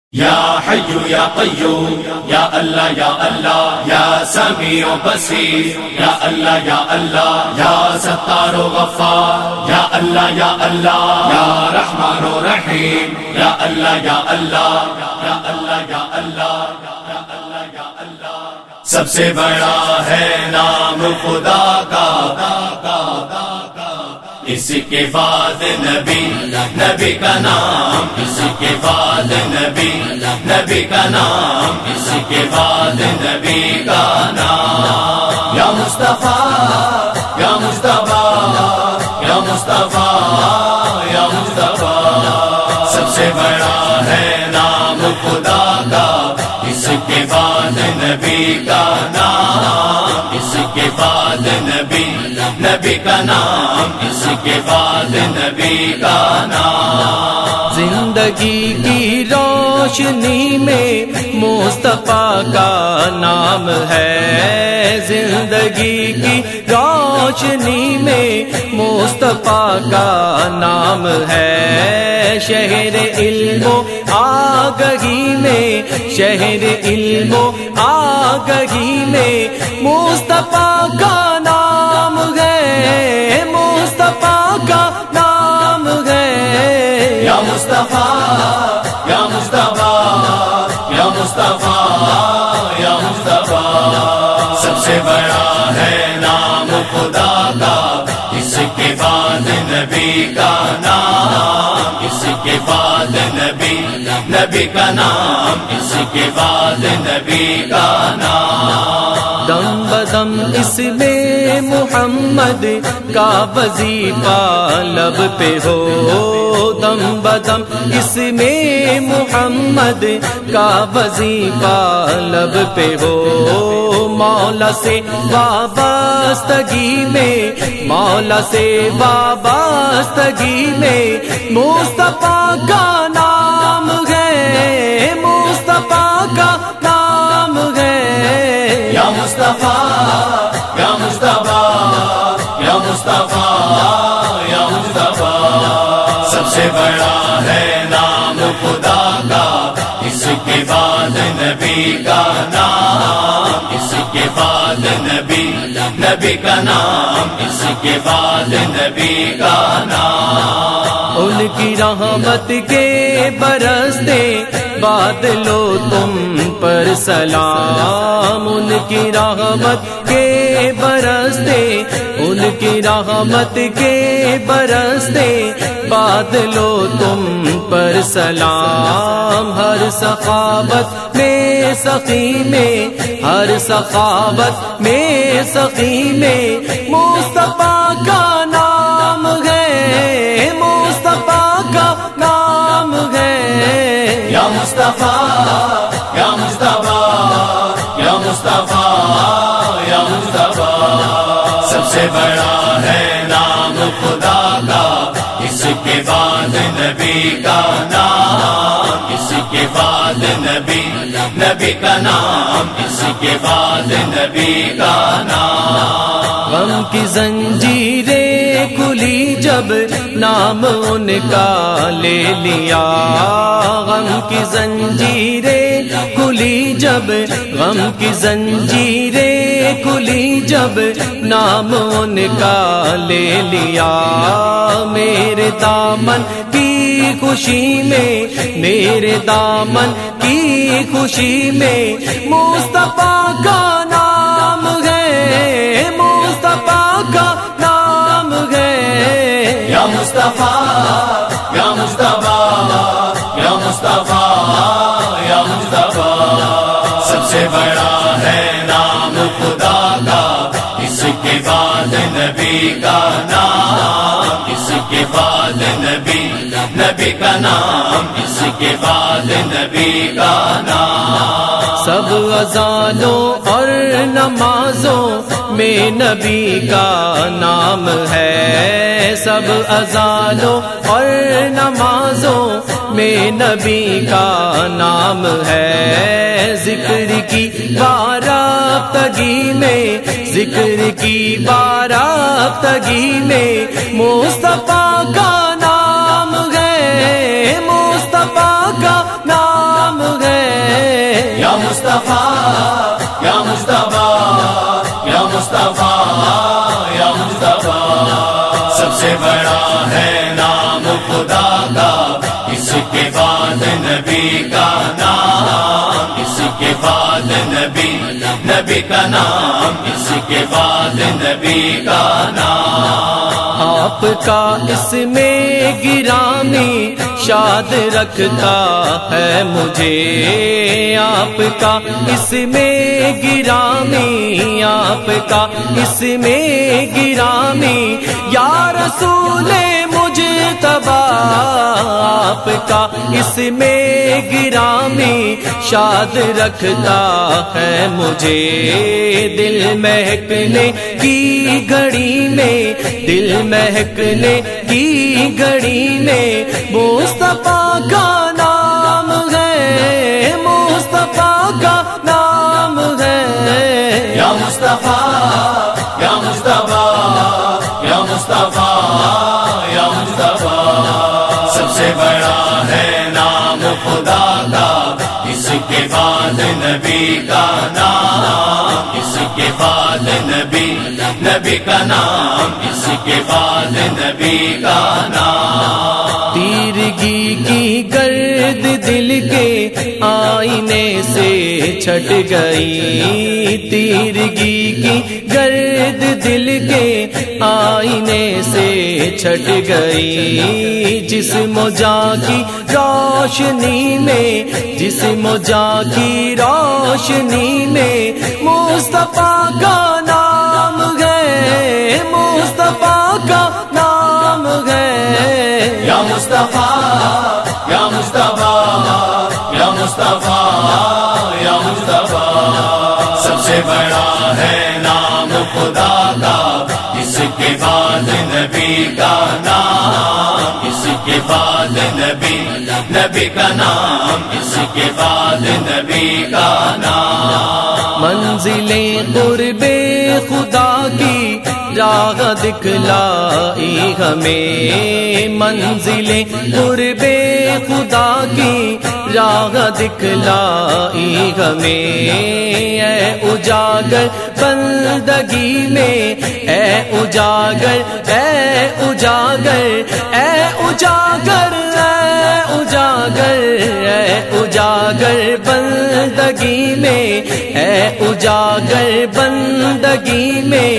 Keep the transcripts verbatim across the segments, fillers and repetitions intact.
یا حی یا قیوم یا اللہ یا اللہ یا سمیع و بصیر یا اللہ یا اللہ یا ستار و غفار یا اللہ یا اللہ یا رحمان و رحیم یا اللہ یا اللہ یا اللہ یا اللہ یا اللہ یا اللہ سب سے بڑا ہے نام خدا کا، اس کے بعد نبی نبی کا نام، اس کے بعد نبی نبی کا نام، اس کے بعد نبی کا نام یا مصطفیٰ یا مصطفیٰ یا مصطفیٰ یا مصطفیٰ سب سے بڑا ہے نام خدا کا، اس کے بعد نبی کا نام، اس کے بعد نبی نبی کا نام، اس کے بعد نبی کا نام۔ زندگی کی روشنی میں مصطفیٰ کا نام ہے، زندگی کی روشنی میں مصطفیٰ کا نام ہے، شہر علم و آگہی میں، شہر علم و آگہی میں مصطفیٰ کا نام ہے، مصطفیٰ کا نام ہے یا مصطفیٰ یا مصطفیٰ یا مصطفیٰ یا مصطفیٰ سب سے بڑا ہے نام خدا کا، اس کے بعد نبی کا نام، اس کے بعد نبی نبی کا نام، اس کے بعد نبی کا نام۔ دم بدم اس میں محمد کا وظیفہ لب پہ ہو، دم بدم اس میں محمد کا وظیفہ لب پہ ہو، مولا سے وابستگی میں، مولا سے وابستگی میں مصطفیٰ کا نام ہے، مصطفیٰ کا نام ہے یا مصطفیٰ یا مصطفیٰ یا مصطفیٰ یا مصطفیٰ سب سے بڑا ہے نام خدا کا، اس کے بعد نبی کا نام، اس کے بعد نبی نبی کا نام، اس کے بعد نبی کا نام۔ ان کی رحمت کے برستے بادلو تم پر سلام، ان کی رحمت کے برستے، ان کی رحمت کے برستے بادلو تم پر سلام، ہر سخاوت میں سخی میں، ہر سخاوت میں سخی میں مصطفیٰ کا نام ہے، مصطفیٰ کا نام ہے یا مصطفیٰ یا مصطفیٰ یا مصطفیٰ یا مصطفیٰ سب سے بڑا ہے نام خدا کا، اس کے بعد نبی کا نام، اس کے بعد نبی نبی کا نام، اس کے بعد نبی کا نام۔ غم کی زنجیریں کھلی جب نام ان کا لے لیا، غم کی زنجیریں کھلی جب، غم کی زنجیریں کھلی جب نام ان کا لے لیا، میرے دامن کی خوشی میں، میرے دامن کی خوشی میں مصطفیٰ کا نام ہے، مصطفیٰ کا نام ہے یا مصطفیٰ یا مصطفیٰ یا مصطفیٰ یا مصطفیٰ سب سے بڑا ہے نام خدا کا، اس کے بعد نبی کا نام، اس کے بعد نبی نبی کا نام، اس کے بعد نبی کا نام۔ سب اذانوں اور نمازوں میں نبی کا نام ہے، سب اذانوں اور نمازوں میں نبی کا نام ہے، ذکر کی بارافتگی میں، ذکر کی بارافتگی میں مصطفیٰ کا نام ہے، مصطفیٰ کا نام بعد نبی کا نام، اس کے بعد نبی، نبی کا نام، اس کے بعد نبی کا نام۔ آپ کا اس میں گرامی شاد رکھتا ہے مجھے، آپ کا اس میں گرامی، آپ کا اس میں گرامی، یا رسول مجتبی، آپ کا اس میں گرامی شاد رکھتا ہے مجھے۔ دل مہکنے کی گھڑی میں، دل مہکنے کی گھڑی میں مصطفیٰ کا نام ہے، مصطفیٰ کا نام ہے۔ یا مصطفیٰ، یا مصطفیٰ، یا مصطفیٰ، یا مصطفیٰ، سب سے بڑا ہے نام خدا کا، اس کے بعد نبی کا نام، اس کے بعد نبی، نبی کا نام، اس کے بعد نبی کا نام۔ تیرگی کی گرد دل کے آئینے سے چھٹ گئی، تیرگی کی گرد دل کے آئینے سے چھٹ گئی، جسم و جاں کی روشنی میں، جسم و جاں کی روشنی میں مصطفیٰ کا نام ہے، مصطفیٰ کا نام ہے۔ یا مصطفیٰ، یا مصطفیٰ، یا مصطفیٰ، یا مصطفیٰ، سب سے بڑا ہے نام خدا کا، اس کے بعد نبی کا نام، اس کے بعد نبی، نبی کا نام، اس کے بعد نبی کا نام۔ منزلیں قرب خدا کی راہ دکھلائی ہمیں، منزلیں قرب خدا کی راہ دکھلائی ہمیں، اے اجاگر بندگی میں، اے اجاگر، اے اجاگر، اے اجاگر، اے اجاگر، اے اجاگر بندگی میں، اے اجاگر بندگی میں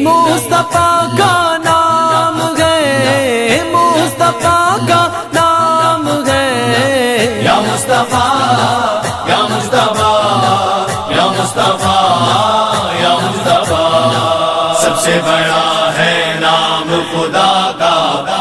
مصطفیٰ کا نام ہے، مصطفیٰ کا نام ہے۔ یا مصطفیٰ، یا مصطفیٰ، یا مصطفیٰ، یا مصطفیٰ، سب سے بڑا ہے نام خدا کا،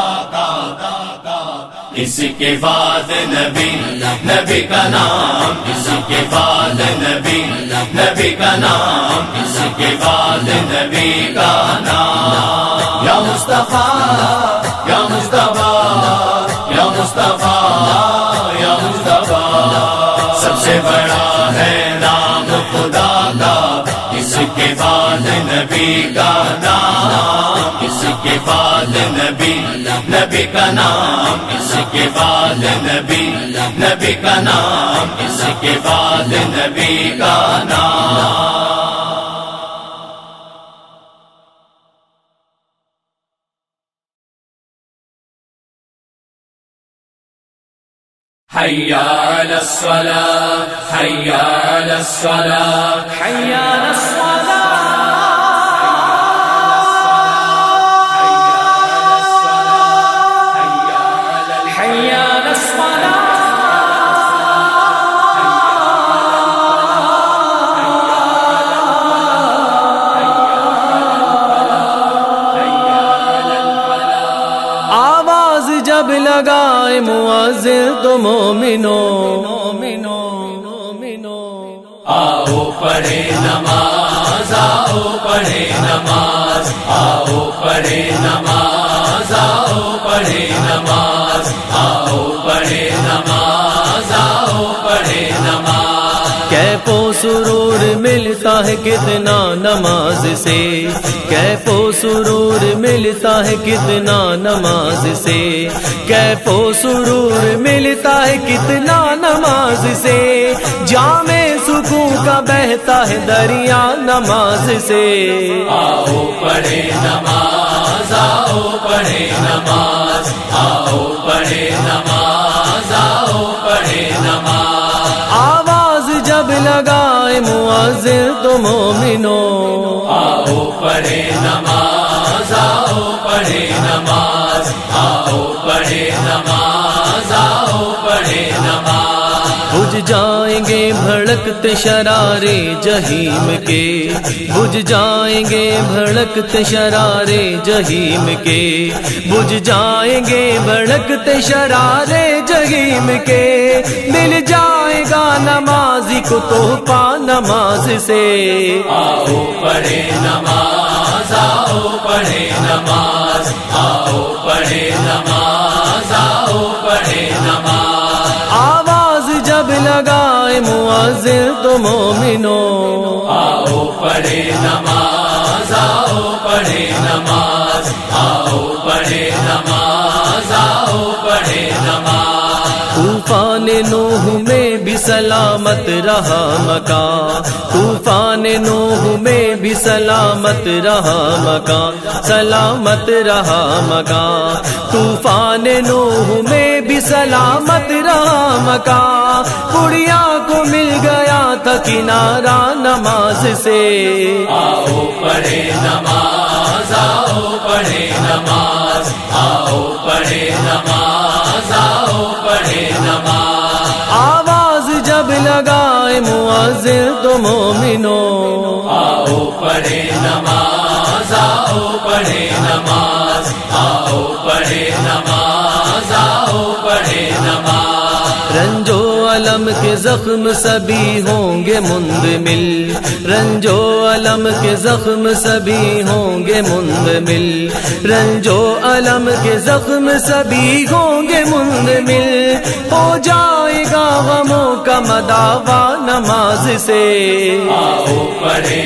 اس کے بعد نبی، نبی کا نام، اس کے بعد نبی، نبی کا نام، اس کے بعد نبی کا نام۔ یا مصطفیٰ، یا مصطفیٰ، یا مصطفیٰ، یا مصطفیٰ، سب سے بڑا ہے نام خدا کا، اس کے بعد نبی کا نام، اس کے بعد نبی، نبی کا نام، اس کے بعد نبی، نبی کا نام، اس کے بعد نبی کا نام۔ حي على الصلاة، حي على الصلاة، حي على الصلاة، حي على الصلاة، آواز جب لگائے مؤذن تو مومنو، آؤ پڑھے نماز، آؤ پڑھے نماز، آؤ پڑھے نماز، آؤ پڑھے نماز، آؤ پڑھے نماز، آؤ پڑھے نماز۔ کیف و سرور ملتا ہے کتنا نماز سے، کیف و سرور ملتا ہے کتنا نماز سے، کیف و سرور ملتا ہے کتنا نماز سے، جام سکون کا بہتا ہے دریا نماز سے۔ آؤ پڑھے نماز، آؤ پڑھے نماز، آؤ پڑھے نماز، آؤ پڑھے مؤذن تو مومنو، آؤ پڑھے نماز، آؤ پڑھے نماز، آؤ پڑھے نماز، آؤ پڑھے نماز۔ بجھ جائیں گے بھڑکتے شرارے جہیم کے، بجھ جائیں گے بھڑکتے شرارے جہیم کے، بجھ جائیں گے بھڑکتے شرارے جہیم کے، مل جائے گا نمازی کو تحفہ نماز سے۔ آؤ پڑھے نماز، آؤ پڑھے نماز، آؤ پڑھے نماز، آؤ پڑھے نماز۔ آواز جب لگائے مؤذن تو مومنو، آؤ پڑھے نماز، آؤ پڑھے نماز، آؤ پڑھے نماز، آؤ پڑھے نماز۔ طوفان نوح میں بھی سلامت رہا مکان، طوفان نوح میں بھی سلامت رہا مکان، سلامت رہا مکان، طوفان نوح میں بھی سلامت رہا مکان، بڑھیا کو مل گیا تھا کنارہ نماز سے۔ آؤ پڑھے نماز، آؤ پڑھے نماز، آؤ پڑھے نماز، آؤ پڑھے نماز۔ آواز جب لگائے مؤذن تو مومنو، آؤ پڑھے نماز، آؤ پڑھے نماز، آؤ پڑھے نماز، آؤ پڑھے نماز۔ رنجو علم کے زخم سبھی ہوں گے مندمل، رنجو علم کے زخم سبھی ہوں گے مندمل، رنجو علم کے زخم سبھی ہوں گے مندمل، ہو جائے گا غموں کا مداوا نماز سے۔ آؤ پڑھے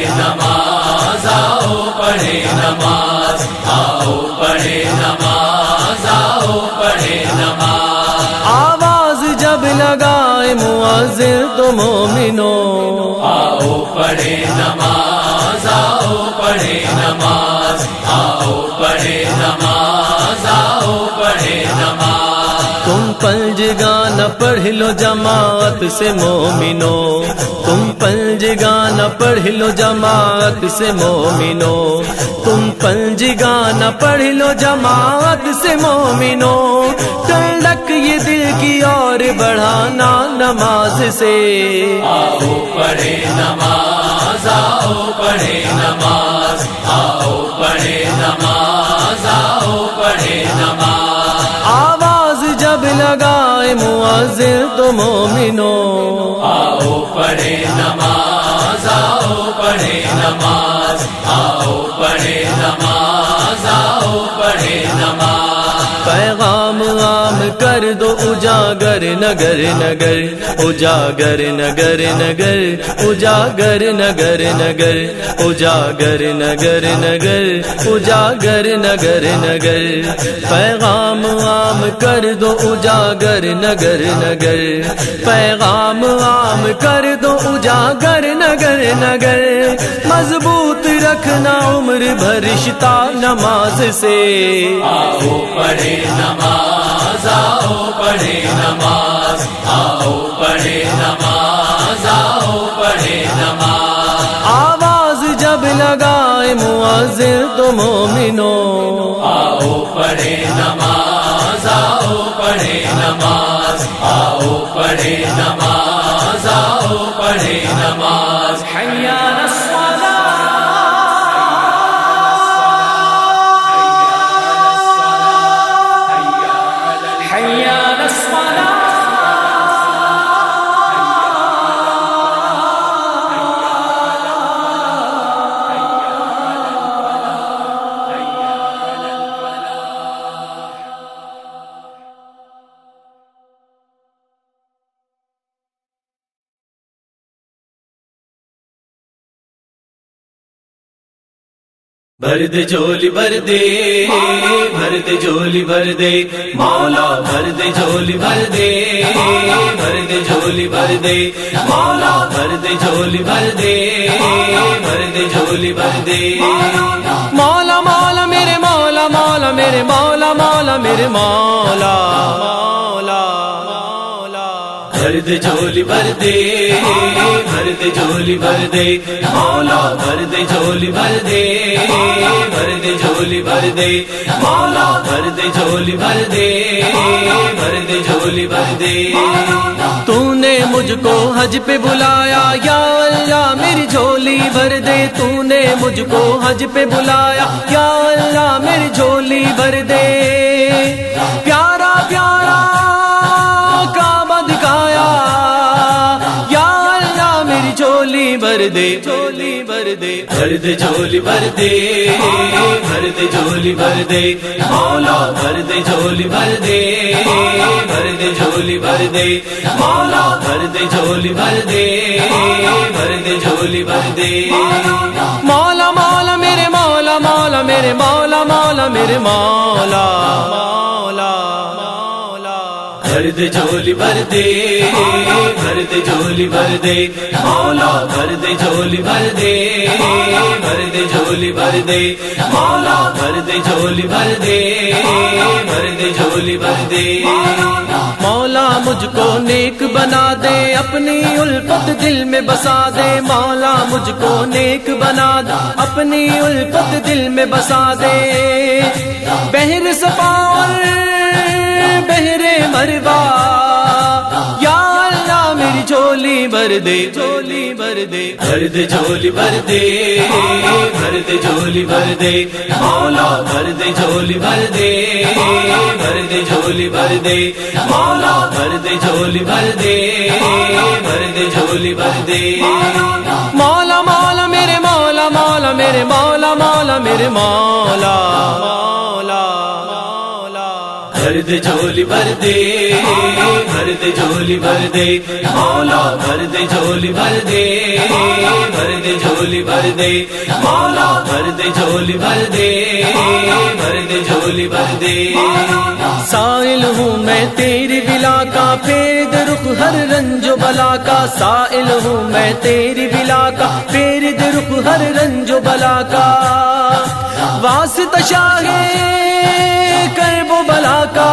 نماز، آؤ پڑھے نماز، آؤ پڑھے نماز، آؤ پڑھے نماز۔ آواز جب لگائے مؤذن تو مومنو، آؤ پڑھے نماز، آؤ پڑھے نماز، آؤ پڑھے نماز، آؤ پڑھے نماز۔ تم پنج گانا پڑھ لو جماعت سے مومنو، تم پنج گانا پڑھ لو جماعت سے مومنو، تم پنج گانا پڑھ لو جماعت سے مومنو، ٹھنڈک یہ دل کی اور بڑھانا نماز سے۔ آؤ پڑھے نماز، آؤ پڑھے نماز، آؤ پڑھے نماز، آؤ پڑھے نماز۔ آواز جب لگائے مؤذن تو مومنو، آؤ پڑھے نماز، آؤ پڑھے نماز، آؤ پڑھے نماز، آؤ پڑھے نماز۔ پیغام عام کر دو اجاگر نگر نگر، اجاگر نگر نگر، اجاگر نگر نگر، اجاگر نگر نگر، اجاگر نگر نگر، پیغام عام کر دو اجاگر نگر نگر، پیغام عام کر دو اجاگر نگر نگر، مضبوط رکھنا عمر بھر رشتہ نماز سے۔ آؤ پڑھے نماز، آؤ پڑھے نماز، آؤ پڑھے نماز، آؤ پڑھے نماز۔ آواز جب لگائے مؤذن تو مومنو، آؤ پڑھے نماز، آؤ پڑھے نماز، آؤ پڑھے نماز، آؤ پڑھے نماز۔ حی علی الصلاۃ، حی علی الصلاۃ۔ بھر دے جھولی بھر دے، بھر دے جھولی بھر دے مولا، بھر دے جھولی بھر دے، بھر دے جھولی بھر دے مولا، بھر دے جھولی بھر دے، بھر دے جھولی بھر دے مولا، مولا میرے مولا، مولا میرے مولا، مولا میرے مولا، مولا مولا بھر دے جھولی بھر دے، بھر دے جھولی بھر دے مولا، بھر دے جھولی بھر دے، بھر دے جھولی بھر دے مولا، بھر دے جھولی بھر دے، بھر دے جھولی بھر دے۔ تو نے مجھ کو حج پہ بلایا یا اللہ میری جھولی بھر دے، تو نے مجھ کو حج پہ بلایا یا اللہ میری جھولی بھر دے۔ پیارا پیارا کعبہ دکھایا یا اللہ میری جھولی بھر دے، جھولی بھر دے، بھر دے جھولی بھر دے، بھر دے جھولی بھر دے مولا، بھر دے جھولی بھر دے، بھر دے جھولی بھر دے مولا، بھر دے جھولی بھر دے، بھر دے جھولی بھر دے۔ مولا مولا میرے مولا، مولا میرے مولا، مولا میرے مولا، مولا مولا بھر دے جھولی بھر دے، بھر دے جھولی بھر دے مولا، بھر دے جھولی بھر دے، بھر دے جھولی بھر دے مولا، بھر دے جھولی بھر دے، بھر دے جھولی بھر دے۔ مولا مجھ کو نیک بنا دے، اپنی الفت دل میں بسا دے، مولا مجھ کو نیک بنا دے، اپنی الفت دل میں بسا دے۔ بحر صفا اور بحر مروہ یا اللہ میری جھولی بھر دے، جھولی بھر دے، بھر دے جھولی بھر دے، بھر دے جھولی بھر دے مولا، بھر دے جھولی بھر دے، بھر دے جھولی بھر دے مولا، بھر دے جھولی بھر دے، بھر دے جھولی بھر دے۔ مولا مولا میرے مولا، مولا میرے مولا، مولا میرے مولا، مولا مولا بھر دے جھولی بھر دے، بھر دے جھولی بھر دے مولا، بھر دے جھولی بھر دے، بھر دے جھولی بھر دے مولا، بھر دے جھولی بھر دے، بھر دے جھولی بھر دے۔ سائل ہوں میں تیری بلا کا، پھیر دے رخ ہر رنج و بلا کا، سائل ہوں میں تیری بلا کا، پھیر دے رخ ہر رنج و بلا کا۔ واسطہ شاہ کرب و بلا کا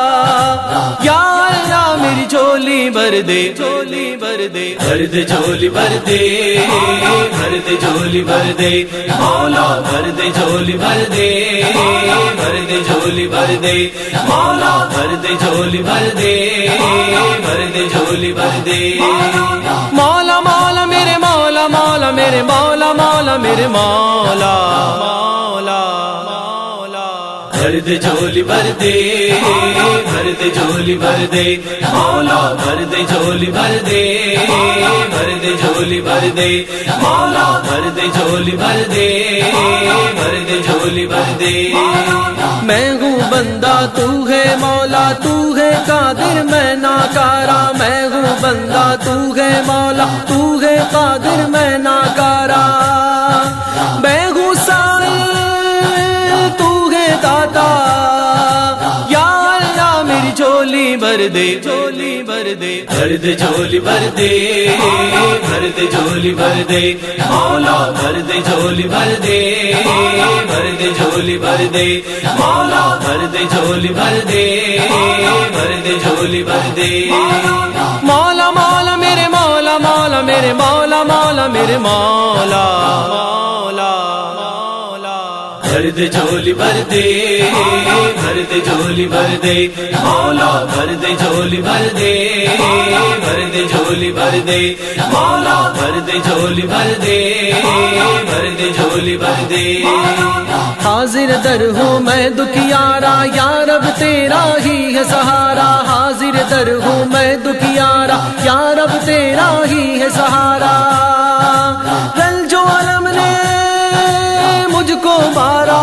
یا اللہ میری جھولی بھر دے، جھولی بھر دے، بھر دے جھولی بھر دے، بھر دے جھولی بھر دے مولا، بھر دے جھولی بھر دے، بھر دے جھولی بھر دے مولا، بھر دے جھولی بھر دے، بھر دے جھولی بھر دے۔ مولا مولا میرے مولا، مولا میرے مولا، مولا میرے مولا، مولا مولا بھر دے جھولی بھر دے، بھر دے جھولی بھر دے مولا، بھر دے جھولی بھر دے، بھر دے جھولی بھر دے مولا، بھر دے جھولی بھر دے، بھر دے جھولی بھر دے۔ میں ہوں بندہ تو ہے مولا، تو ہے قادر میں ناکارا، میں ہوں بندہ تو ہے مولا، تو ہے قادر میں ناکارا۔ میں ہوں سائل تو ہے داتا یا اللہ میری جھولی بھر دے، جھولی بھر دے، بھر دے جھولی بھر دے، بھر دے جھولی بھر دے مولا، بھر دے جھولی بھر دے، بھر دے جھولی بھر دے مولا، بھر دے جھولی بھر دے، بھر دے جھولی بھر دے۔ مولا مولا میرے مولا، مولا میرے مولا، مولا میرے مولا، مولا مولا بھر دے جھولی بھر دے، بھر دے جھولی بھر دے مولا، بھر دے جھولی بھر دے، بھر دے جھولی بھر دے مولا، بھر دے جھولی بھر دے، بھر دے جھولی بھر دے۔ حاضر در ہوں میں دکھیارا یا رب تیرا ہی ہے سہارا، حاضر در ہوں میں دکھیارا یا رب تیرا ہی ہے سہارا۔ رل جو علم نے مجھ کو مارا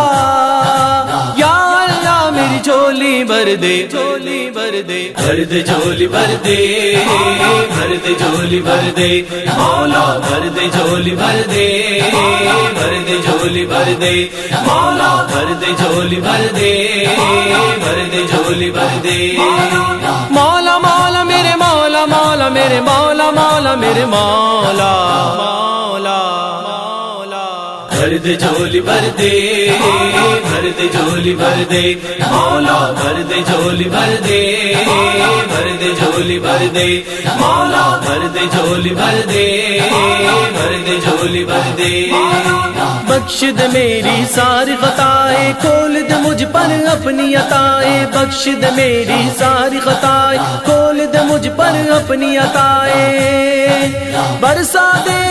یا اللہ میری جھولی بھر دے، جھولی بھر دے، بھر دے جھولی بھر دے، بھر دے جھولی بھر دے مولا، بھر دے جھولی بھر دے، بھر دے جھولی بھر دے مولا، بھر دے جھولی بھر دے، بھر دے جھولی بھر دے۔ مولا مولا میرے مولا، مولا میرے مولا، مولا میرے مولا، مولا مولا بھر دے جھولی بھر دے، بھر دے جھولی بھر دے مولا، بھر دے جھولی بھر دے، بھر دے جھولی بھر دے مولا، بھر دے جھولی بھر دے، بھر دے جھولی بھر دے۔ بخش دے میری ساری خطائیں، کھول دے مجھ پر اپنی عطائیں، بخش دے میری ساری خطائیں، کھول دے مجھ پر اپنی عطائیں، برسا دے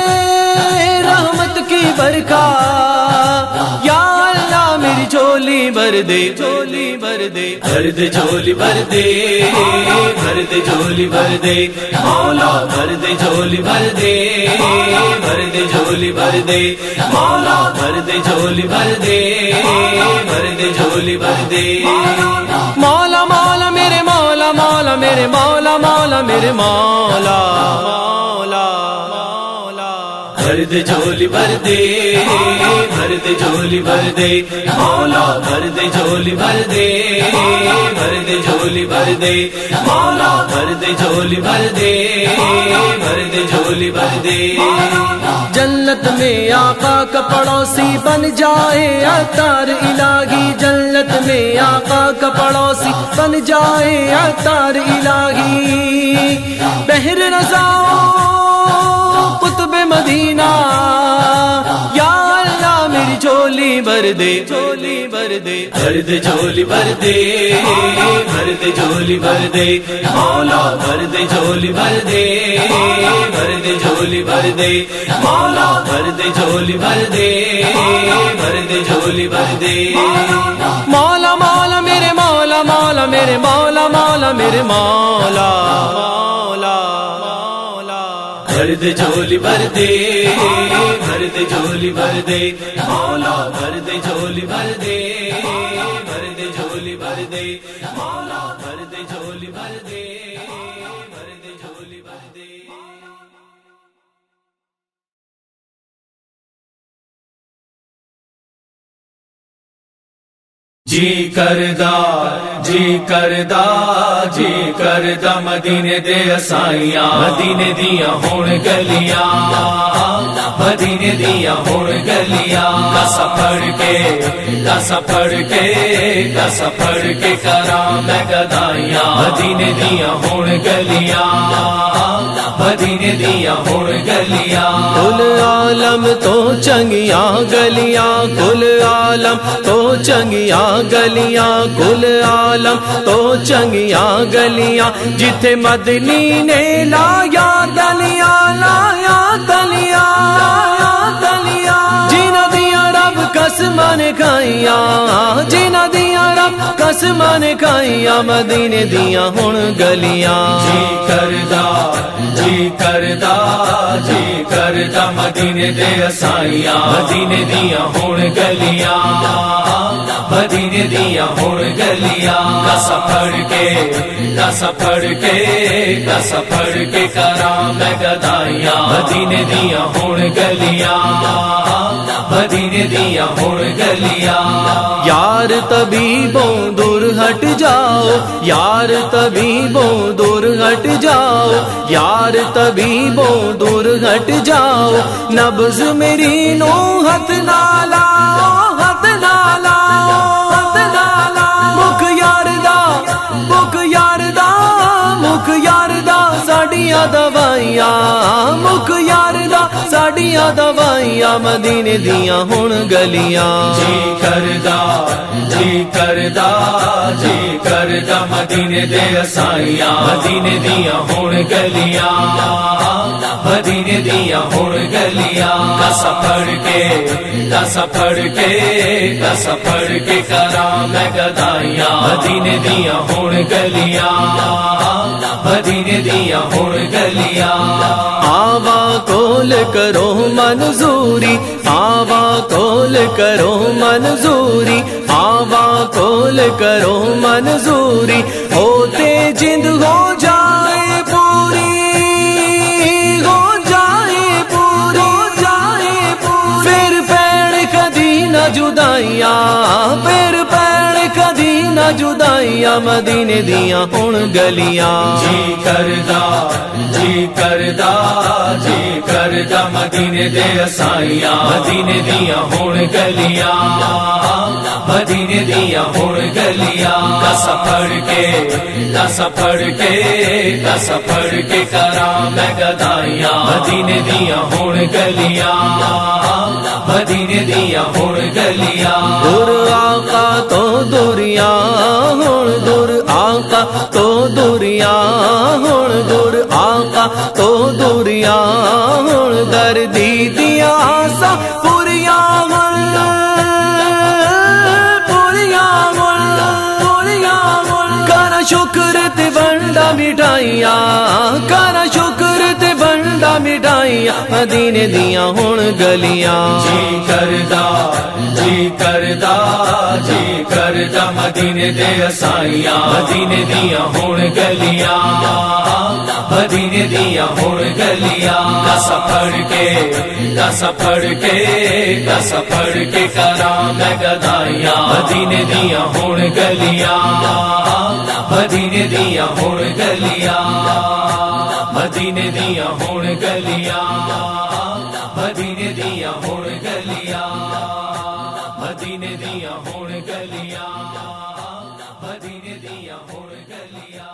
رحمت کی برکات، یا اللہ میری جھولی بھر دے، جھولی بھر دے، بھر دے جھولی بھر دے، بھر دے جھولی بھر دے مولا، بھر دے جھولی بھر دے، بھر دے جھولی بھر دے مولا، بھر دے جھولی بھر دے، بھر دے جھولی بھر دے مولا، مولا میرے مولا، مولا میرے مولا، مولا میرے مولا، مولا بھر دے جھولی بھر دے، بھر دے جھولی بھر دے مولا، بھر دے جھولی بھر دے، بھر دے جھولی بھر دے مولا، بھر دے جھولی بھر دے، بھر دے جھولی بھر دے۔ جنت میں آقا کا پڑوسی بن جائے عطار الہی، جنت میں آقا کا پڑوسی بن جائے عطار الہی، بحر رضا قطب مدینہ، یا اللہ میری جھولی بھر دے، جھولی بھر دے، بھر دے جھولی بھر دے، بھر دے جھولی بھر دے مولا، بھر دے جھولی بھر دے، بھر دے جھولی بھر دے مولا، بھر دے جھولی بھر دے، بھر دے جھولی بھر دے مولا، مولا میرے مولا، مولا میرے مولا، مولا میرے مولا، مولا بھر دے جھولی بھر دے، بھر دے جھولی بھر دے مولا، بھر دے جھولی بھر دے، بھر دے جھولی بھر دے مولا، بھر دے جھولی بھر دے، بھر دے جھولی بھر دے۔ جی کردا، جی کردا، جی کردا مدینے دے اسائیاں، مدینے دیاں ہون گلیاں، مدینے دیاں ہون گلیاں، کسا پڑھ کے، کسا پڑھ کے، کسا پڑھ کے کراں میں گدائیاں، مدینے دیاں ہون گلیاں، مدینے دیاں ہون گلیاں، کل عالم تو چنگیاں گلیاں، کل عالم تو چنگیاں گلیاں، کل عالم تو چنگیاں گلیاں، جتھے مدنی نے لایا دلیاں، لایا دلیاں، لایا دلیاں، جنہاں دیاں رب قسماں نے کھائیاں، جنہاں دیاں رب قسماں نے کھائیاں، مدینے دیاں ہن گلیاں، جی کردا، جی کردا، جی کردا مدینے دے اسائیاں، مدینے دیاں ہن گلیاں، مدینے دیاں ہون گلیاں، کسا پڑھ کے، کسا پڑھ کے، کسا پڑھ کے کراں میں گدائیاں، مدینے دیاں ہون گلیاں، مدینے دیاں ہون گلیاں، یار طبیبوں دور ہٹ جاؤ، یار طبیبوں دور ہٹ جاؤ، یار طبیبوں دور ہٹ جاؤ، نبض میری نو ہاتھ نہ لاؤ، ہاتھ نہ لاؤ، ہاتھ نہ لاؤ، مکھ یار دا، مکھ یار دا، مکھ یار دا ساڈیاں دوائیاں، مکھ یار دا ساڈیاں دوائیاں، مدینے دیاں ہن گلیاں، جی کردا، جی کردا، جی کردا مدینے دے اسائیاں، مدینے دیاں ہن گلیاں، مدینے دیاں ہن گلیاں، کسا پڑھ کے، کسا پڑھ کے، کسا پڑھ کے کراں میں گدائیاں، مدینے دیاں ہن گلیاں، مدینے دیاں ہن گلیاں، آوا کول کرو منظوری، آوا کول کرو منظوری، آوا کول کرو منظوری، ہوتے جند ہو جائے پوری، ہو جائے پوری، ہو جائے پوری، پھر پیر کدی نہ جدائیاں، پھر پیر کدی نہ جدائیاں، کردا مدینے دیاں ہون گلیاں جی کردا جی کردا جی کردا مدینے دے اسائیاں مدینے دیاں ہون گلیاں مدینے دیاں ہون گلیاں دس پڑھ کے دس پڑھ کے دس پڑھ کے کراں میں گدائیاں مدینے دیاں ہون گلیاں مدینے دیاں ہون گلیاں دور آقا تو دوریاں ہون دور آقا تو دوریاں ہون دور آقا تو دوریاں ہون دردی دیاں آساں پوریاں ہون پوریاں ہون پوریاں ہون کرا شکر تے بنڈا مٹھائیاں کرا شکر تے بنڈا مٹھائیاں مدینے دیاں ہون گلیاں جی کردا جی کردا جی کردا مدینے دے اسائیاں مدینے دیاں ہون گلیاں مدینے دیاں ہون گلیاں دس پڑھ کے دس پڑھ کے دس پڑھ کے کراں میں گدائیاں مدینے دیاں ہون گلیاں مدینے دیاں ہون گلیاں مدینے دیاں ہون گلیاں مدینے دیاں ہون گلیاں مدینے دیاں ہون گلیاں مدینے دیاں ہون گلیاں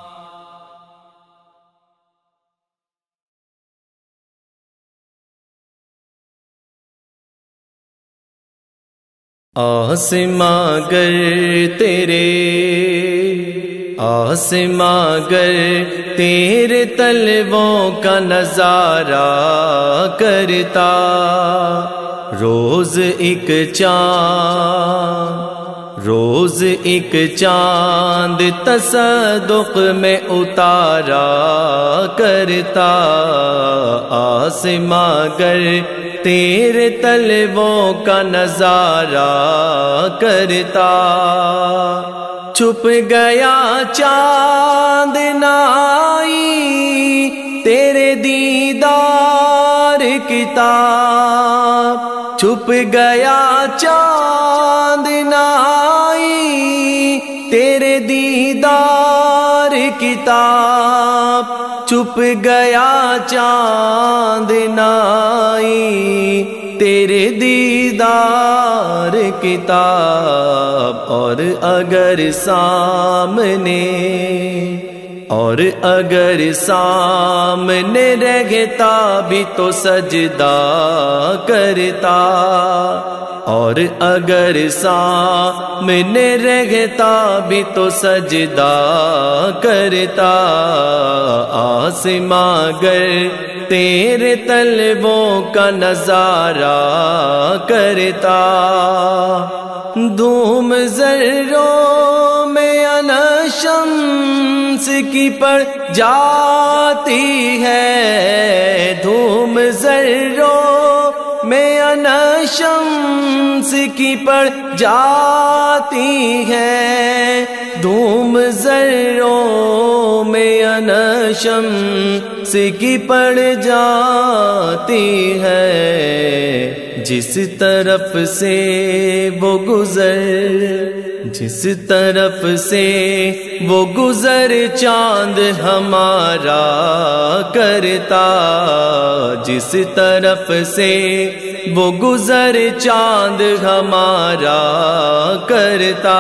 آسماں گر تیرے آسماں گر تیرے طلبوں کا نظارہ کرتا روز ایک چاند روز ایک چاند تصدق میں اتارا کرتا آسماں گر تیرے طلبوں کا نظارہ کرتا چھپ گیا چاند نائی تیرے دیدار کتاب چھپ گیا چاند نائی تیرے دیدار کتاب چھپ گیا چاند نائی تیرے دیدار کتاب اور اگر سامنے اور اگر سامنے رہتا بھی تو سجدہ کرتا اور اگر سامنے رہتا بھی تو سجدہ کرتا آسماں گر تیرے طلبوں کا نظارہ کرتا دھوم ذروں میں انا شمس کی پڑ جاتی ہے دھوم ذروں میں انا شمس کی پڑ جاتی ہے دھوم ذروں میں انا شمس کی پڑ جاتی ہے جس طرف سے وہ گزر جس طرف سے وہ گزر چاند ہمارا کرتا جس طرف سے وہ گزر چاند ہمارا کرتا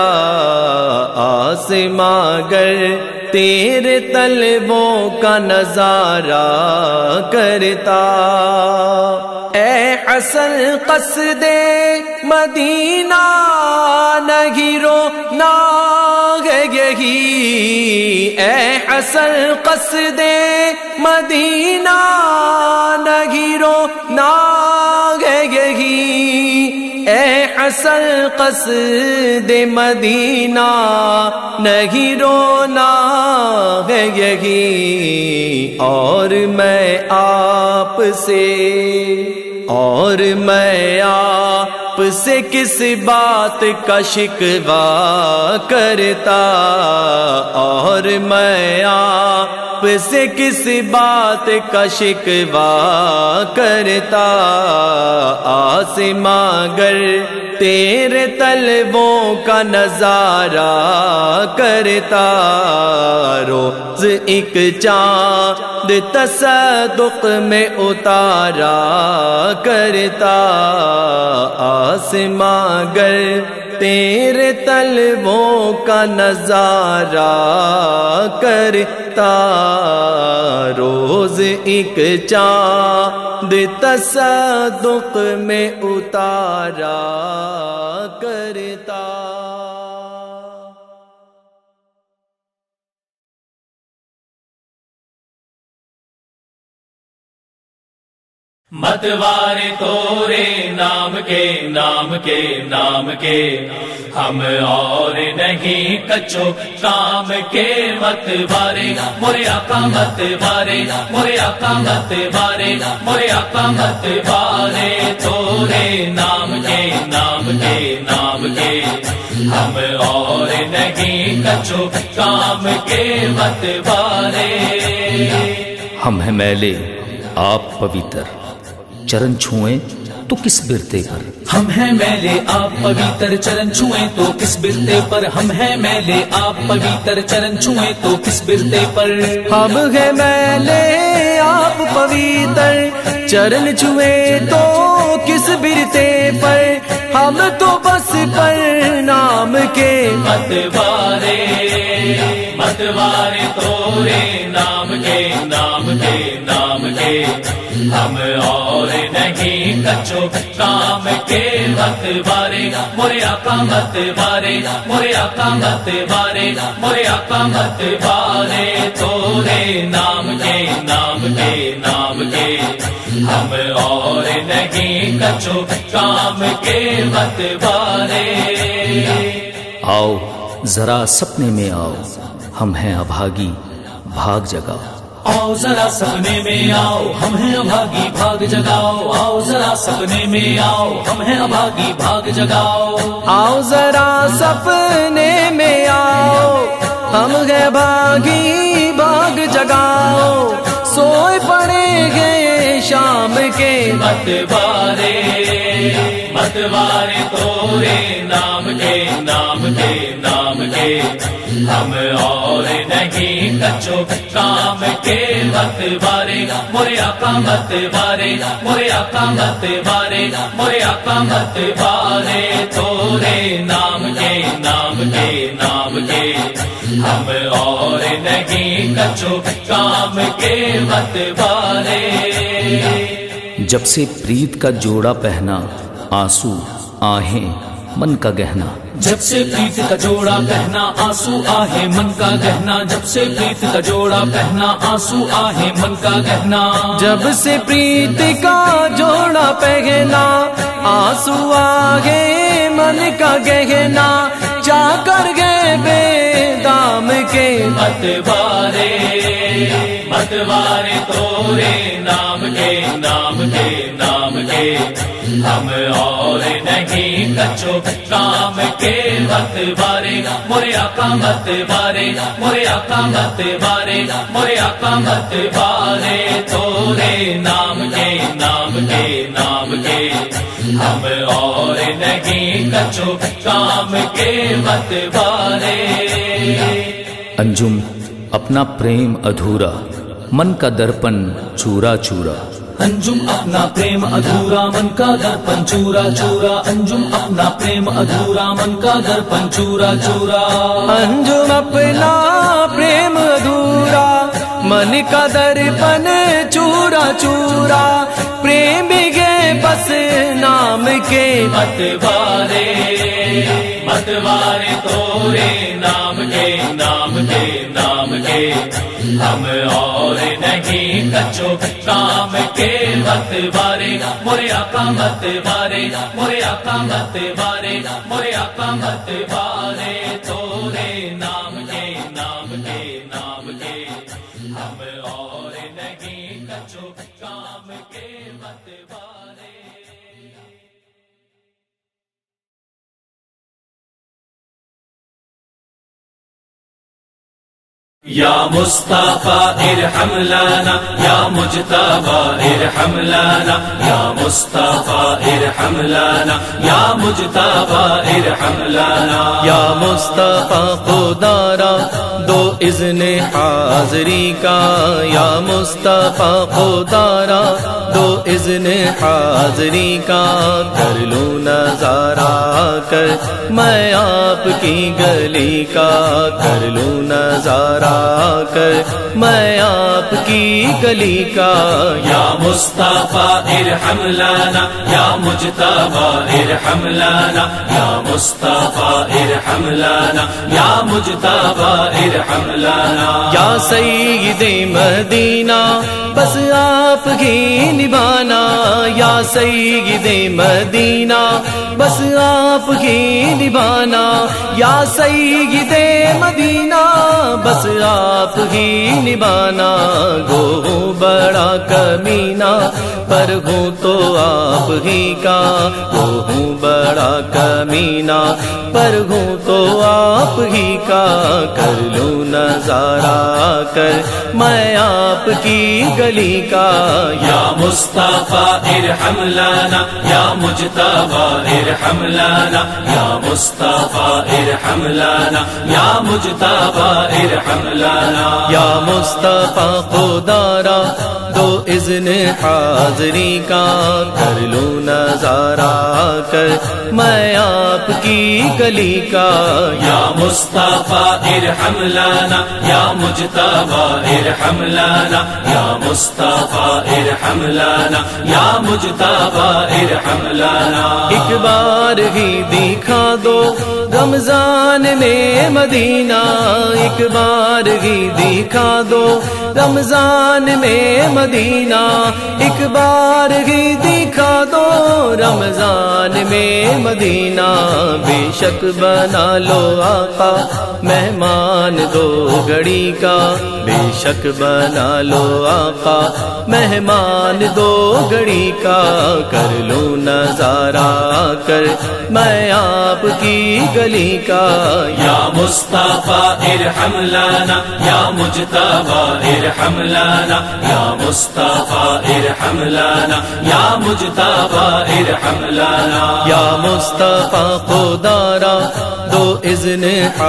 آسماں گر تیرے طلبوں کا نظارہ کرتا اے حسن قصد مدینہ نہیں رونا ہے یہی اے حسن قصد مدینہ نہیں رونا ہے یہی اے حسن قصد مدینہ نہیں رونا ہے یہی اور میں آپ سے اور میں آپ سے کس بات کا شکوہ کرتا اور میں آپ سے کس بات کا شکوہ کرتا آسماں گر تیرے طلبوں کا نظارہ کرتا، روز ایک چاند تصدق میں اتارا کرتا، آسماں گر تیرے طلبوں کا نظارہ کرتا، روز ایک چاند تصدق میں اتارا کرتا۔ متوارے تورے نام کے نام کے نام کے، ہم اور نہیں کچو کام کے، متوارے مورے آقا متوارے مورے آقا متوارے مورے آقا متوارے تورے نام کے نام کے نام کے، ہم اور نہیں کچو کام کے، متوارے۔ ہم ہیں میلے آپ پویتر، چرن چھوئیں تو کس برتے پر، ہم ہیں میلے آپ پویتر چرن چھوئیں تو کس برتے پر، ہم ہیں میلے آپ پویتر چرن چھوئیں تو کس برتے پر، ہم ہیں میلے آپ پویتر چرن چھوئے تو کس برتے پر، ہم تو بس پر نام کے متوارے متوارے تورے نام کے نام کے نام کے، ہم اور نہیں کچو کام کے، متوارے مورے آقا متوارے مورے آقا متوارے مورے آقا متوارے تورے نام کے نام کے نام کے، ہم اور نہیں کچو کام کے، متوارے۔ آؤ ذرا سپنے میں آؤ، ہم ہیں ابھاگی بھاگ جگاؤ، آؤ ذرا سپنے میں آؤ، ہم ہیں ابھاگی بھاگ جگاؤ، آؤ ذرا سپنے میں آؤ، ہم ہیں ابھاگی بھاگ جگاؤ، آؤ ذرا سپنے میں آؤ، ہم ہیں بھاگی بھاگ جگاؤ، سوئے پڑے گے شام کے متوارے متوارے تورے نام کے نام کے نام کے، ہم اور نہیں کچو کام کے، متوارے مورے آقا متوارے مورے آقا متوارے مورے آقا متوارے تورے نام کے نام کے نام کے، ہم اور نہیں کچو کام کے، متوارے۔ جب سے پریت کا جوڑا پہنا، آنسو آہیں من کا گہنا، جب سے پریت کا جوڑا پہنا، آنسو آہے من کا گہنا، جب سے پریت کا جوڑا پہنا، آنسو آہے من کا گہنا، جب سے پریت کا جوڑا پہنا، آنسو آگے من کا گہنا، چا کر گئے بے دام کے متوارے متوارے تورے نام کے نام کے نام کے، ہم اور نہیں کچو کام کے، متوارے مورے آقا متوارے مورے آقا متوارے مورے آقا متوارے تورے نام کے نام کے نام کے، ہم اور نہیں کچو کام کے، متوارے۔ انجم اپنا پریم ادھورا، من کا درپن چورا چورا، انجم اپنا پریم ادھورا، من کا درپن چورا چورا، انجم اپنا پریم ادھورا، من کا درپن چورا چورا، انجم اپنا پریم ادھورا، من کا درپن چورا چورا، پریم گے بس نام کے متوارے متوارے تورے نام کے نام کے نام کے، ہم اور نہیں کچو کام کے، متوارے مورے آقا متوارے مورے آقا متوارے مورے آقا متوارے تورے نام کے نام کے نام کے، ہم اور نہیں کچو کام کے، متوارے۔ یا مصطفیٰ ارحم لنا یا مجتبیٰ ارحم لنا یا مصطفیٰ ارحم لنا یا مجتبیٰ ارحم لنا یا مصطفیٰ خدا را دو اذن حاضری کا یا مصطفیٰ خدا را دو اذن حاضری کا کر لوں نظارہ کر میں آپ کی گلی کا کر لوں نظارہ کر میں آپ کی گلی کا یا مصطفیٰ ارحم لنا یا مجتبیٰ ارحم لنا یا مصطفیٰ ارحم لنا یا مجتبیٰ ارحم لنا یا سید مدینہ بس آپ ہی نبھانا یا سید مدینہ بس آپ ہی نبھانا یا سید مدینہ بس آپ ہی نبھانا گو ہوں بڑا کمینہ پر ہوں تو آپ ہی کا گو ہوں بڑا کمینہ پر ہوں تو آپ ہی کا کر لوں نظارہ کر میں آپ کی گلی کا یا مصطفیٰ ارحم لنا یا مجتبیٰ ارحم لنا یا مصطفیٰ ارحم لنا یا مجتبیٰ ارحم لنا یا مصطفیٰ خدا را دو اذن حاضری کا کر لوں نظارہ کر میں آپ کی گلی کا یا مصطفیٰ ارحم لنا یا مجتبیٰ ارحم لنا یا مصطفیٰ ارحم لنا یا مجتبیٰ ارحم لنا ایک بار ہی دکھا دو رمضان میں مدینہ ایک بار ہی دکھا دو رمضان میں مدینہ ایک بار ہی دکھا دو رمضان میں مدینہ بے شک بنا لو آقا مہمان دو گھڑی کا بے شک بنا لو آقا مہمان دو گھڑی کا کر لوں نظارہ کر میں آپ کی گلی کا یا مصطفیٰ ارحم لنا یا مجتبیٰ ارحم لنا یا مصطفیٰ ارحم لنا یا مجتبیٰ ارحم لنا یا مصطفیٰ خدا را دو اذن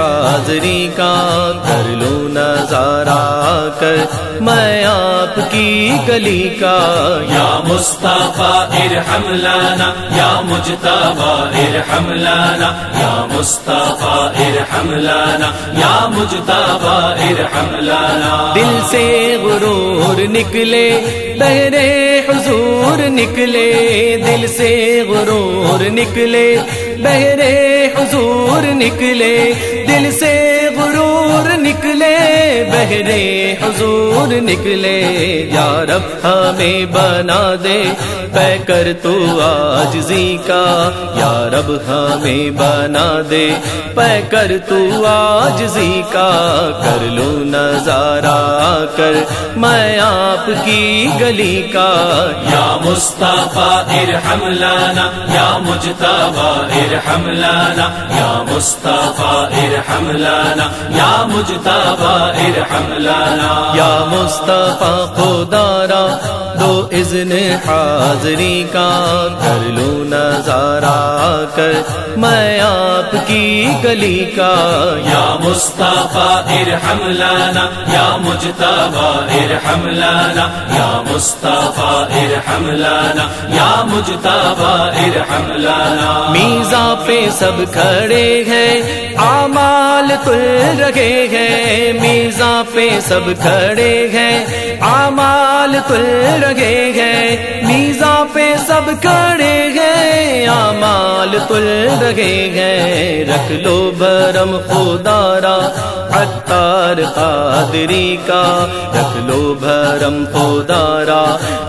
حاضری کا کر لوں نظارہ کر میں آپ کی گلی کا یا مصطفیٰ ارحم لنا یا مجتبیٰ ارحم لنا یا مصطفیٰ ارحم لنا یا مجتبیٰ ارحم لنا دل سے غرور نکلے بہرے حضور نکلے دل سے غرور نکلے بہرے حضور نکلے دل سے غرور نکلے بہرے حضور نکلے یا رب ہمیں بنا دے پے کر تو عاجزی کا یا رب ہمیں بنا دے پے کر تو عاجزی کا کر لوں نظارہ کر میں آپ کی گلی کا یا مصطفیٰ ارحم لنا یا مجتبیٰ ارحم لنا یا مصطفیٰ ارحم لنا یا مجتبیٰ ارحم لنا یا مصطفیٰ خدا را دو اذن حاضری کا کر لوں نظارہ کر میں آپ کی گلی کا یا مصطفیٰ ارحم لنا یا مجتبیٰ ارحم لنا یا مصطفیٰ ارحم لنا یا مجتبیٰ ارحم لنا میزاں پہ سب کھڑے ہیں اعمال تل رہے ہیں میزاں پہ سب کھڑے ہیں اعمال تل رہے ہیں میزاں پہ سب کھڑے ہیں اعمال تل رہے ہیں رکھ لو بھرم خدا را عطار قادری کا رکھ لو بھرم خدا را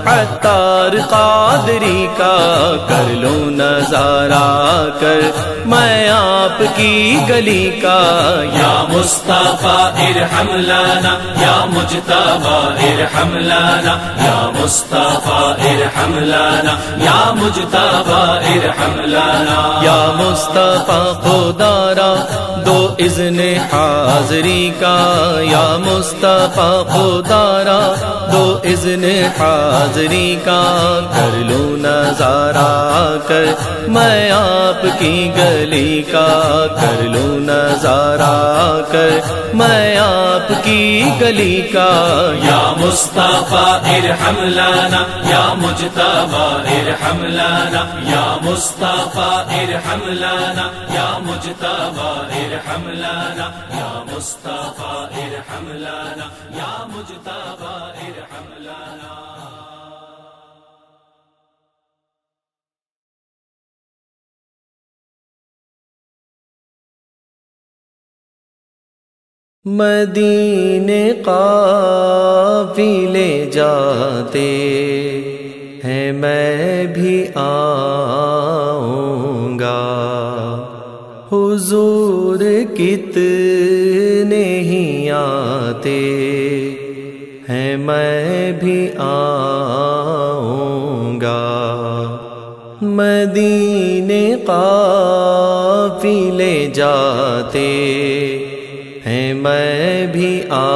عطار قادری کا کر لو نظارہ کر میں آپ کی گلی کا یا مصطفیٰ ارحم لنا یا مجتبیٰ ارحم لنا یا مصطفیٰ ارحم لنا یا مجتبیٰ ارحم لنا یا مصطفیٰ خدا را دو اذن حاضری کا، یا مصطفیٰ خدا را دو اذن حاضری کا، کر لوں نظارہ کر میں آپ کی گلی کا، کر لوں نظارہ کر میں آپ کی گلی کا، یا مصطفیٰ ارحم لنا یا مجتبی ارحم لنا یا مصطفیٰ ارحم لنا یا مجتبی ارحم لنا یا مصطفیٰ ارحم لنا یا مجتبی ارحم لنا۔ مدینے قافلے جاتے ہیں میں بھی آؤں گا، حضور کتنے ہی آتے ہیں میں بھی آؤں گا، مدینے قافلے جاتے ہیں میں بھی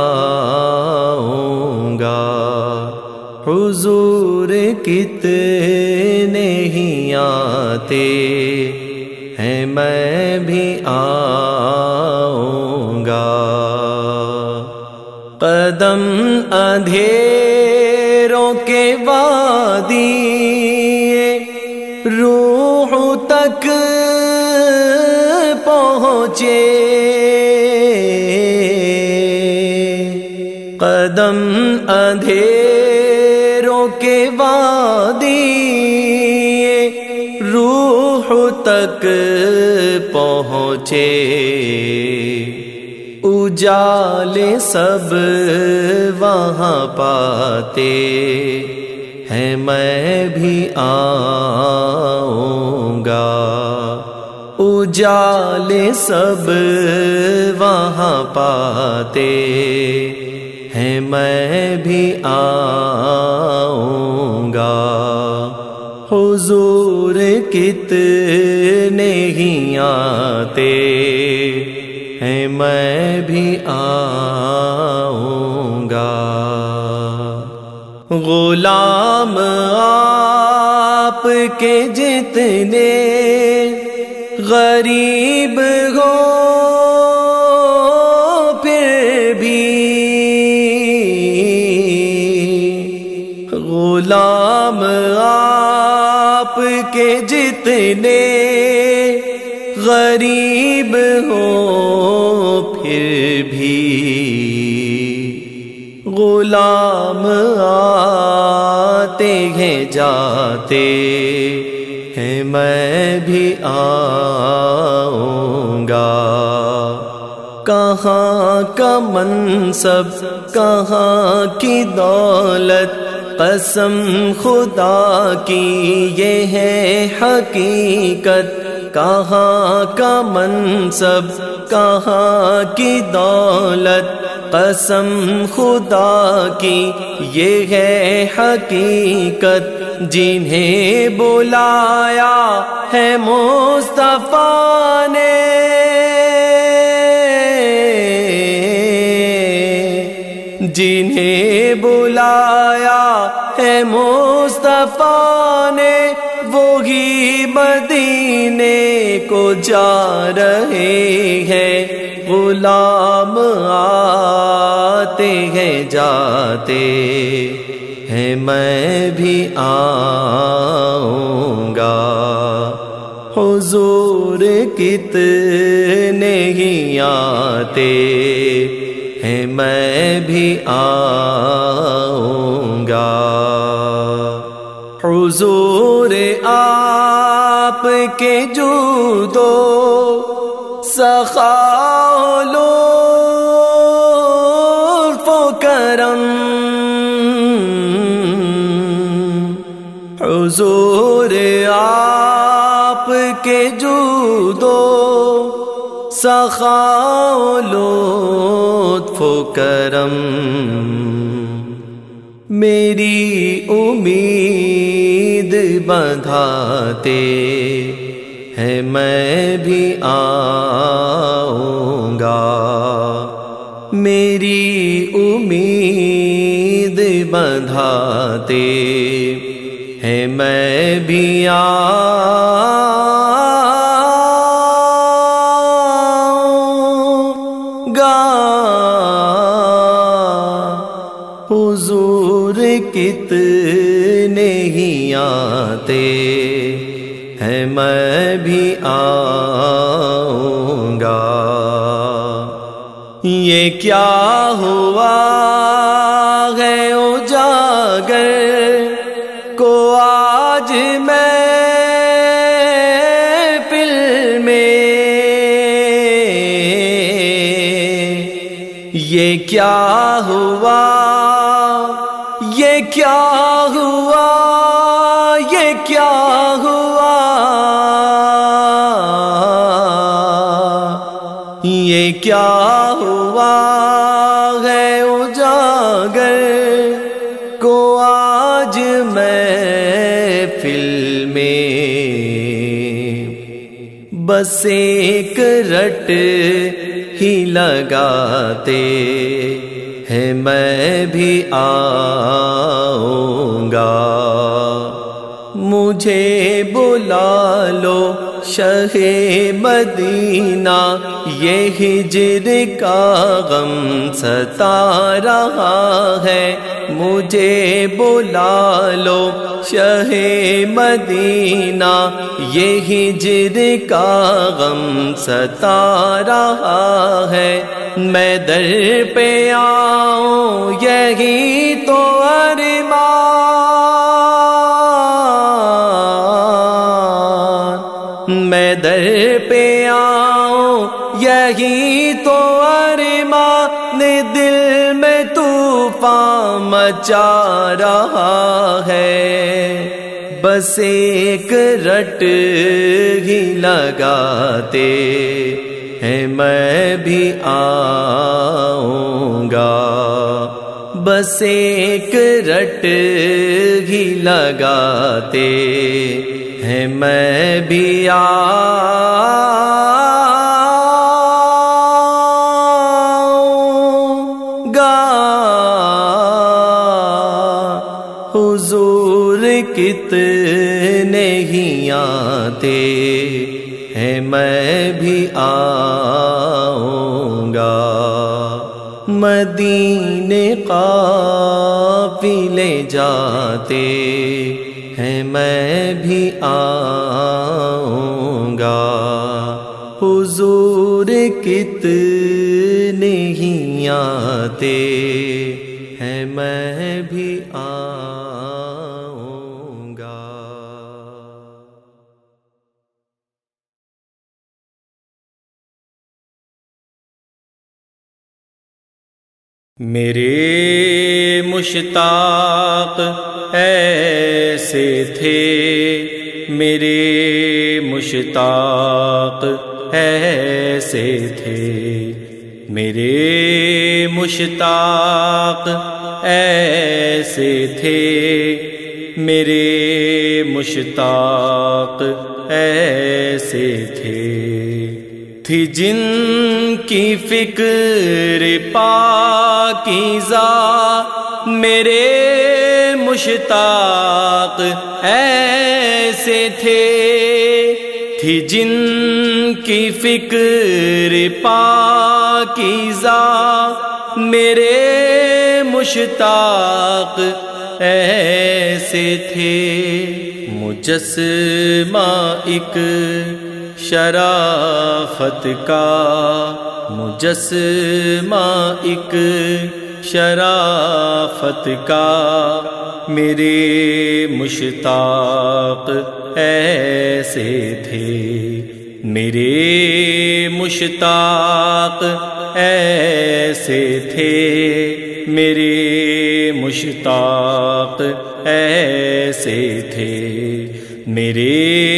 آؤں گا، حضور کتنے ہی آتے ہیں میں بھی آؤں گا، قدم اندھیروں کے وادی روح تک پہنچے، قدم اندھیروں کے وادی روح تک پہنچے، اجالے سب وہاں پاتے ہیں میں بھی آؤں گا، اجالے سب وہاں پاتے ہیں میں بھی آؤں گا، حضور کتنے ہی آتے ہیں میں بھی آؤں گا، غلام آپ کے جتنے غریب ہو پھر بھی، غلام آپ کے جتنے غریب ہو پھر بھی، غلام آتے ہیں جاتے ہیں میں بھی آؤں گا، کہاں کا منصب کہاں کی دولت، قسم خدا کی یہ ہے حقیقت، کہاں کا منصب کہاں کی دولت، قسم خدا کی یہ ہے حقیقت، جنہیں بلایا ہے مصطفیٰ نے جنہیں بلایا ہے مصطفیٰ نے وہی مدینے کو جا رہے ہیں، غلام آتے ہیں جاتے ہیں میں بھی آؤں گا، حضور کتنے ہی آتے ہیں میں بھی آؤں گا، حضور آپ کے جود و سخا لطف و کرم، حضور آپ کے جود و سخا لطف و کرم، میری امید بندھاتے ہیں میں بھی آؤں گا، میری امید بندھاتے ہیں میں بھی آؤں گا۔ حضور کتنے ہی آتے ہیں میں بھی آؤں گا۔ یہ کیا ہوا ہے اجاگر کو آج محفل میں، یہ کیا ہوا، یہ کیا ہوا، یہ کیا ہوا، یہ کیا ہوا ہے اجاگر کو آج محفل میں، بس ایک رٹ ہی لگاتے ہیں میں بھی آؤں گا۔ مجھے بلا لو شہ مدینہ، یہ ہجر کا غم ستا رہا ہے، مجھے بلا لو شہ مدینہ، یہ ہجر کا غم ستا رہا ہے، میں در پہ آؤں یہی تو ارمان، میں در پہ آؤں یہی تو ارمان، دل میں طوفان مچا رہا ہے، بس ایک رٹ ہی لگاتے ہیں میں بھی آؤں گا، بس ایک رٹ ہی لگاتے ہیں میں بھی آؤں گا۔ حضور کتنے ہی آتے ہیں میں بھی آؤں گا، مدینے قافلے جاتے ہیں میں بھی آؤں گا، حضور کتنے ہی آتے ہیں میں بھی آؤں گا۔ میرے مشتاق ایسے تھے، میرے مشتاق ایسے تھے، میرے مشتاق ایسے تھے، میرے مشتاق ایسے تھے، تھی جن کی فکر پاکیزہ، میرے مشتاق ایسے تھے، تھی جن کی فکر پاکیزہ، میرے مشتاق ایسے تھے، مجسمہ ایک شرافت کا، مجسمہ ایک شرافت کا، میرے مشتاق ایسے تھے، میرے مشتاق ایسے تھے، میرے مشتاق ایسے تھے، میرے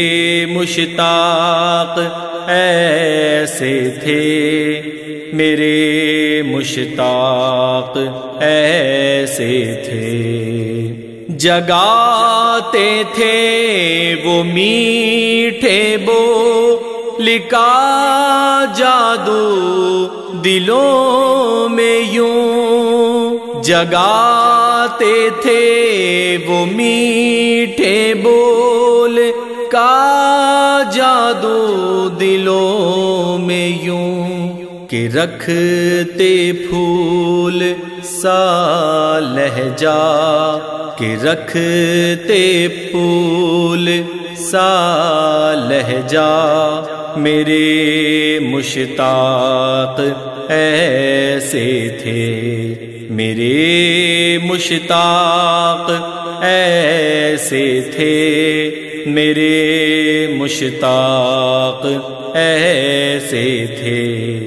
مشتاق ایسے تھے، میرے مشتاق ایسے تھے۔ جگاتے تھے وہ میٹھے بول کا جادو دلوں میں یوں، جگاتے تھے وہ میٹھے بول کا جادو دلوں میں یوں، کہ رکھتے پھول سا لہجہ، کہ رکھتے پھول سا لہجہ میرے مشتاق ایسے تھے، میرے مشتاق ایسے تھے، میرے مشتاق ایسے تھے،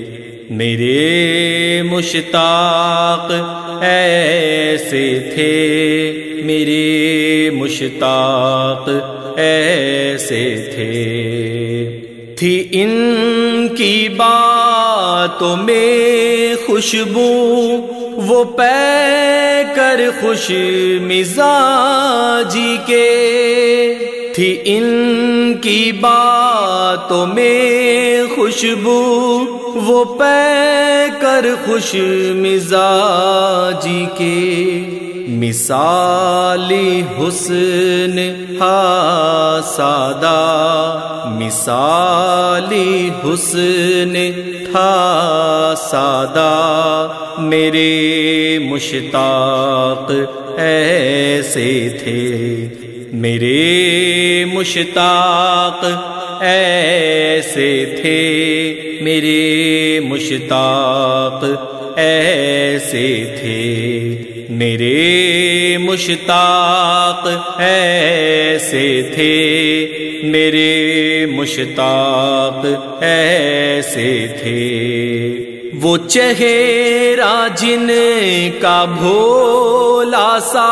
میرے مشتاق ایسے تھے، میرے مشتاق ایسے تھے۔ تھی ان کی باتوں میں خوشبو وہ پے کر خوش مزاجی کے، تھی ان کی باتوں میں خوشبو وہ پے کر خوش مزاجی کے، مثالی حسن تھا سادہ، مثالی حسن تھا سادہ، میرے مشتاق ایسے تھے، میرے مشتاق ایسے تھے، میرے مشتاق ایسے تھے، میرے مشتاق ایسے تھے، میرے مشتاق ایسے تھے۔ وہ چہرہ جن کا بھولا سا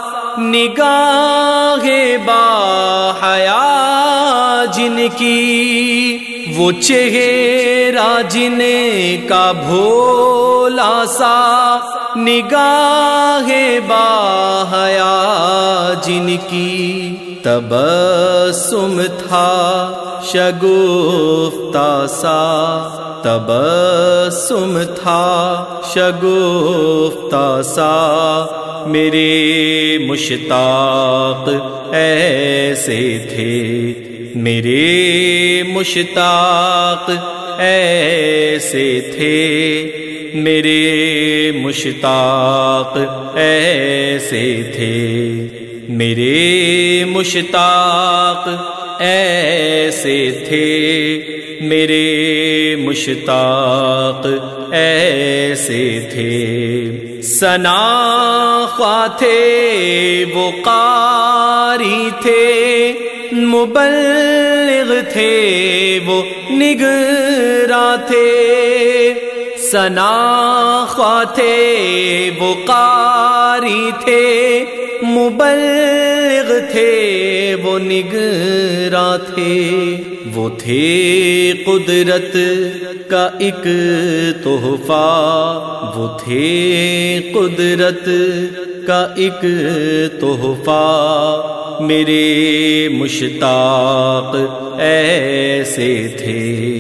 نگاہ با حیا جن کی، وہ چہرہ جن کا بھولا سا نگاہ با حیا جن کی، تبسم تھا شگفتہ سا، تبسم تھا شگفتہ سا، میرے مشتاق ایسے تھے، میرے مشتاق ایسے تھے، میرے مشتاق ایسے تھے، میرے مشتاق ایسے تھے، میرے مشتاق ایسے تھے۔ ثنا خواہ تھے وہ قاری تھے، مبلغ تھے وہ نگراں تھے، ثنا خواہ تھے وہ قاری تھے، مبلغ تھے وہ نگراں تھے، وہ تھے قدرت کا ایک تحفہ، وہ تھے قدرت کا ایک تحفہ، میرے مشتاق ایسے تھے،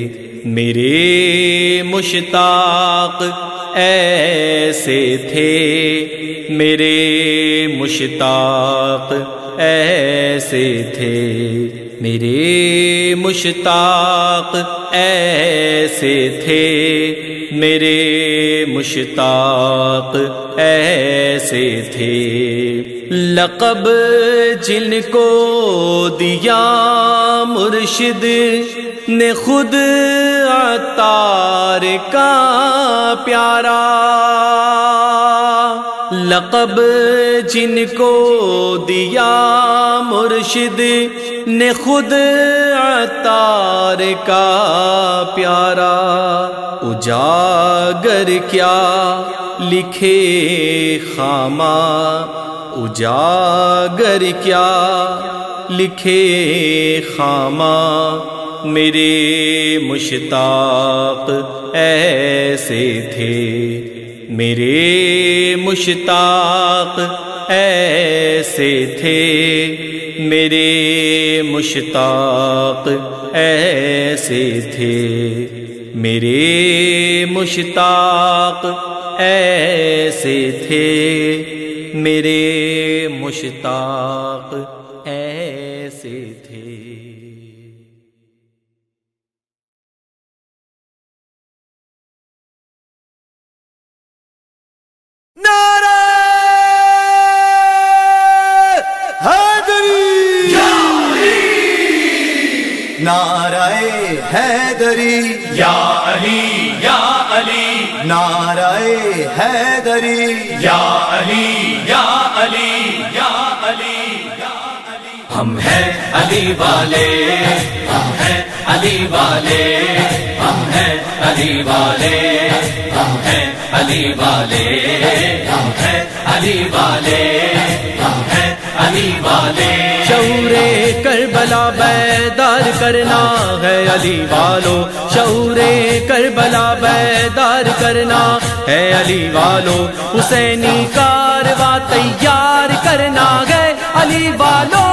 میرے مشتاق ایسے تھے، میرے مشتاق ایسے تھے، میرے مشتاق ایسے تھے، میرے مشتاق ایسے تھے۔ لقب جن کو دیا مرشد نے خود عطار کا پیارا، لقب جن کو دیا مرشد نے خود عطار کا پیارا، اجاگر کیا لکھے خامہ، اجاگر کیا لکھے خامہ، میرے مشتاق ایسے تھے، میرے مشتاق ایسے تھے میرے مشتاق ایسے تھے میرے مشتاق ایسے تھے میرے مشتاق ایسے تھے. نعرہ حیدری نعرہ حیدری یا علی یا علی نعرہ حیدری یا علی یا علی یا علی. ہم ہیں علی والے ہم ہیں علی والے ہم ہیں علی والے ہم ہیں علی والے ہم ہیں علی والے ہم ہیں علی والے. شعور کربلا بیدار کرنا ہے علی والو شعور کربلا بیدار کرنا ہے علی والو حسینی کارواں تیار کرنا ہے علی والو.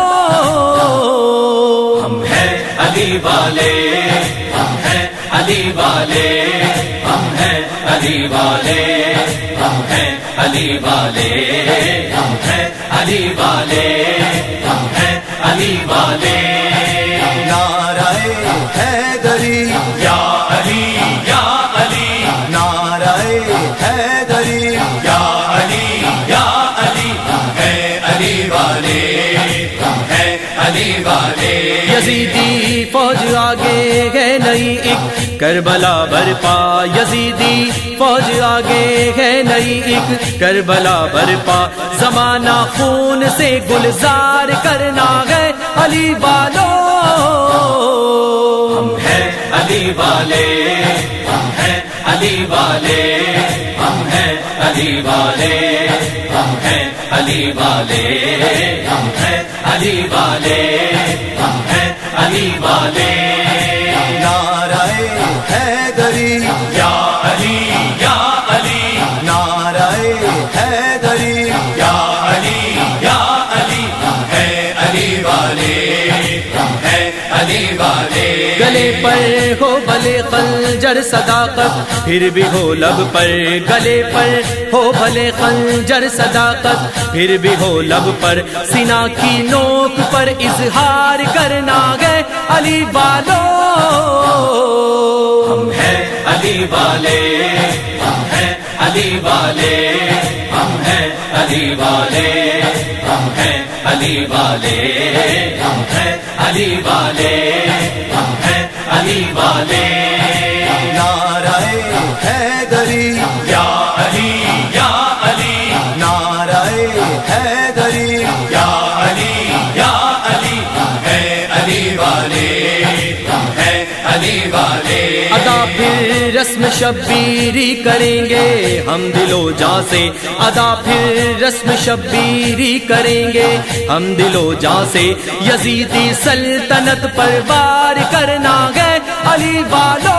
ہم ہیں علی والے ہم ہیں علی والے ہم ہیں علی والے ہم ہیں علی والے ہم ہیں علی والے ہم ہیں علی والے. نعرہ حیدری یا علی یا علی نعرہ حیدری یا علی یا علی ہم ہیں علی والے ہم ہیں علی والے. یزیدی فوج آگے ہے نئی ایک کربلا برپا یزیدی فوج آگے ہے نئی ایک کربلا برپا زمانہ خون سے گلزار کرنا ہے علی والو. ہم ہیں علی والے ہم ہیں علی والے ہم ہیں علی والے ہم ہیں علی والے ہم ہیں علی والے ہم ہیں علی والے. نعرہ حیدری یا علی یا علی نعرہ حیدری یا علی یا علی ہم ہیں علی والے ہم ہیں علی والے. گلے پر ہو بھلے خنجر صداقت پھر بھی ہو لب پر گلے پر ہو بھلے خنجر صداقت پھر بھی ہو لب پر سینہ کی نوک پر اظہار کرنا گئے علی والو. ہم ہیں علی والے ہم ہیں علی والے ہم ہیں علی والے ہم ہیں علی والے ہم ہیں علی والے ہم ہیں علی والے. نعرہ حیدری یا علی یا علی نعرہ حیدری یا علی یا علی ہم ہیں علی والے ہم ہیں علی والے. ادا پھر رسم شبیری کریں گے ہم دل و جاں سے ادا پھر رسم شبیری کریں گے ہم دل و جاں سے یزیدی سلطنت پر وار کرنا گئے علی والو.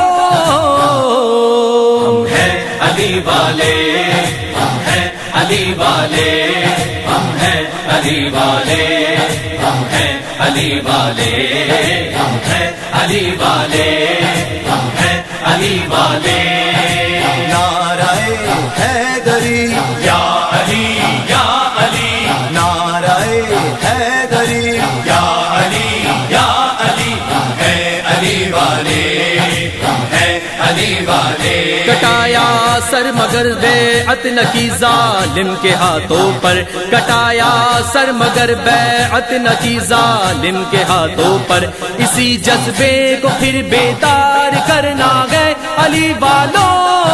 ہم ہیں علی والے ہم ہیں علی والے ہم ہیں علی والے ہم ہیں علی والے ہم ہیں علی والے ہم ہیں علی والے. نعرہ حیدری یا علی یا علی نعرہ حیدری یا علی یا علی ہم ہیں علی والے ہم ہیں علی والے. کٹایا سر مگر بیعت نہ کی ظالم کے ہاتھوں پر کٹایا سر مگر بیعت نہ کی ظالم کے ہاتھوں پر اسی جذبے کو پھر بیدار کرنا گئے علی والو.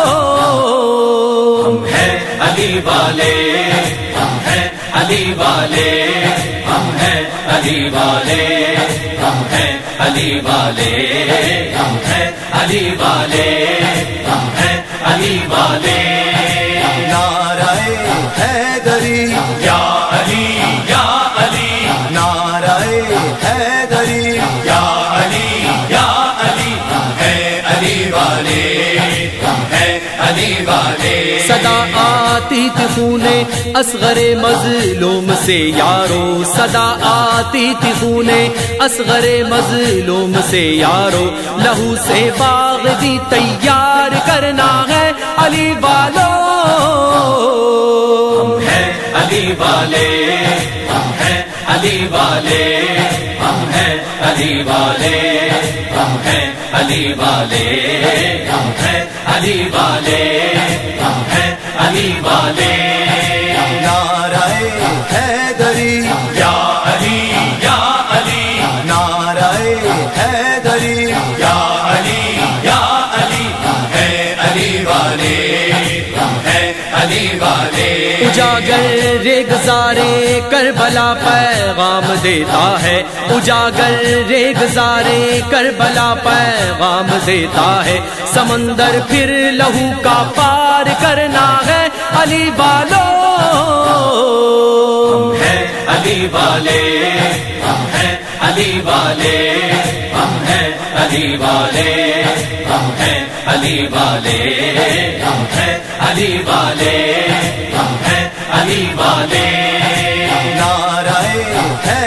ہم ہیں علی والے ہم ہیں علی والے ہم ہیں علی والے ہم ہیں علی والے ہم ہیں علی والے ہم ہیں علی والے. نعرہ حیدری یا علی یا علی نعرہ حیدری یا علی یا علی ہم ہیں علی والے ہم ہیں علی والے. صدا آتی آتی تھی خون اصغر مظلوم سے یارو، صدا آتی تھی خون اصغر مظلوم سے یارو، لہو سے باغ دی تیار کرنا ہے علی والو، ہم ہیں علی والے، ہم ہیں علی والے، ہم ہیں علی والے، ہم ہیں علی والے، ہم ہیں علی والے، ہم ہیں علی والے، نعرہ حیدری یا علی یا علی، نعرہ حیدری یا علی یا علی، ہم ہیں علی والے، ہم ہیں علی والے، اجاگر ریگزارے کربلا پیغام دیتا ہے، اجاگر ریگزارے کربلا پیغام دیتا ہے، سمندر پھر لہو کا پار کرنا ہے علی والو، ہم ہیں علی والے، ہم ہیں علی والے، ہم ہیں علی والے، ہم ہیں علی والے، ہم ہیں علی والے، ہم ہیں علی والے، نعرہ